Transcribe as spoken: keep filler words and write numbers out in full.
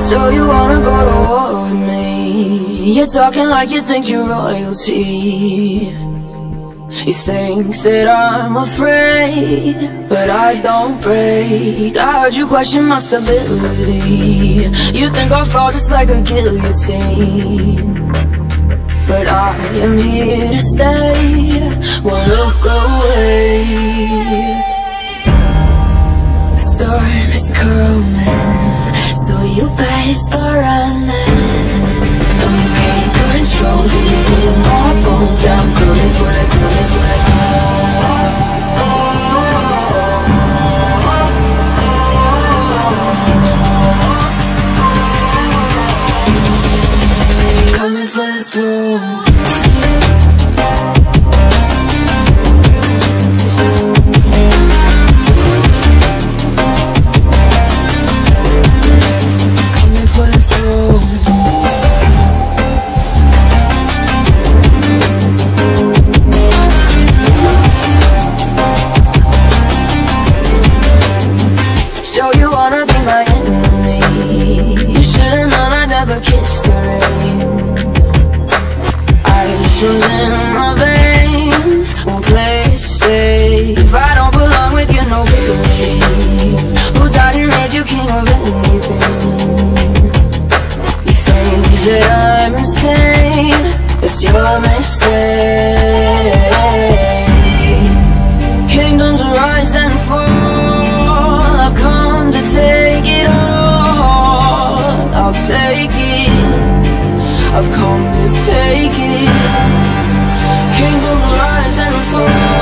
So you wanna go to war with me? You're talking like you think you're royalty. You think that I'm afraid, but I don't break. I heard you question my stability. You think I'll fall just like a guillotine, but I am here to stay, won't look away. The storm is coming, so you better start running. No, you can't control, feel it in my bones. I'm coming for it, coming for it. Coming for the throne. So you wanna be my enemy? You should've known I'd never kiss the rain. Ice runs in my veins, won't play it safe. I don't belong with you, no way. Who died and made you king of anything? You think that I'm insane? It's your mistake. Kingdoms rise and fall, I've come to take it all. I'll take it, I've come to take it. Kingdoms rise and fall.